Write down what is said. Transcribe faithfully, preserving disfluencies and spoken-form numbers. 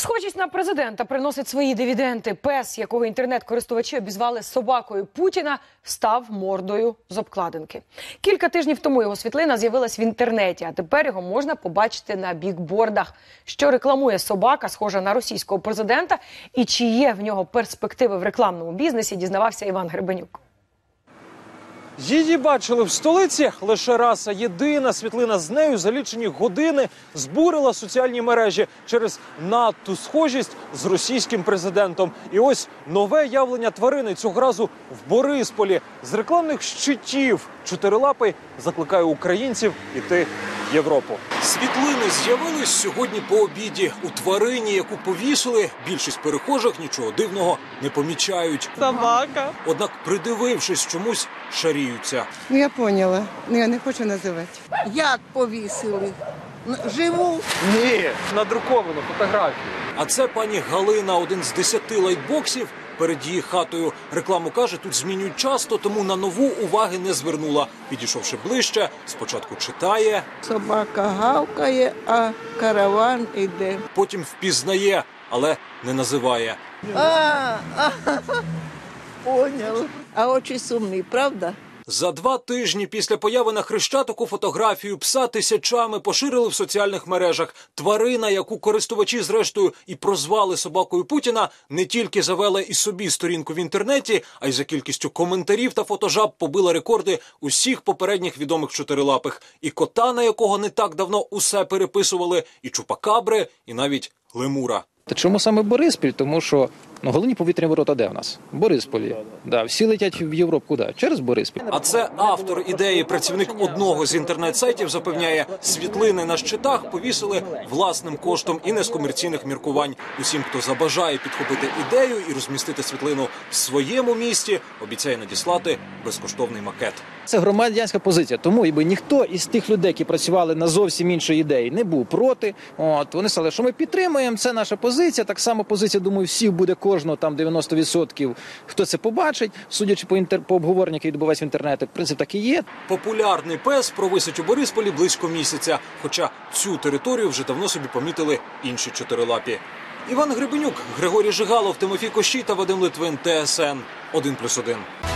Схожість на президента приносить свої дивіденди. Пес, якого інтернет-користувачі обізвали собакою Путіна, став мордою з обкладинки. Кілька тижнів тому його світлина з'явилась в інтернеті, а тепер його можна побачити на бікбордах. Що рекламує собака, схожа на російського президента, і чи є в нього перспективи в рекламному бізнесі, дізнавався Іван Гребенюк. Її бачили в столиці лише раз, а єдина світлина з нею за лічені години збурила соціальні мережі через надту схожість з російським президентом. І ось нове явлення тварини, цього разу в Борисполі. З рекламних щитів чотирилапий закликає українців іти в Європу. Світлини з'явились сьогодні по обіді. У тварині, яку повісили, більшість перехожих нічого дивного не помічають. Собака. Однак, придивившись, чомусь шаріються. Ну, я поняла. Ну, я не хочу називати. Як повісили? Живу. Ні, надруковану фотографію. А це пані Галина, один з десяти лайтбоксів перед її хатою. Рекламу, каже, тут змінюють часто, тому на нову уваги не звернула. Підійшовши ближче, спочатку читає. Собака гавкає, а караван іде. Потім впізнає, але не називає. А, а, поняла. А очі сумні, правда? За два тижні після появи на Хрещатику фотографію пса тисячами поширили в соціальних мережах. Тварина, яку користувачі зрештою і прозвали собакою Путіна, не тільки завела і собі сторінку в інтернеті, а й за кількістю коментарів та фотожаб побила рекорди усіх попередніх відомих чотирилапих. І кота, на якого не так давно усе переписували, і чупакабри, і навіть лемура. Та чому саме Бориспіль? Тому що ну, головні повітряні ворота де в нас? В Борисполі. Да, всі летять в Європу куди? Через Бориспіль. А це автор ідеї, працівник одного з інтернет-сайтів, запевняє, світлини на щитах повісили власним коштом і не з комерційних міркувань. Усім, хто забажає підхопити ідею і розмістити світлину в своєму місті, обіцяє надіслати безкоштовний макет. Це громадянська позиція, тому і ніхто із тих людей, які працювали на зовсім іншій ідеї, не був проти. От, вони сказали, що ми підтримуємо, це наша позиція. Так само позиція, думаю, всіх буде кожного, там дев'яносто відсотків, хто це побачить. Судячи по, інтер... по обговоренню, які відбуваються в інтернеті, принцип так і є. Популярний пес провисить у Борисполі близько місяця, хоча цю територію вже давно собі помітили інші чотирилапі. Іван Гребенюк, Григорій Жигалов, Тимофій Кощій та Вадим Литвин, Т С Н один плюс один.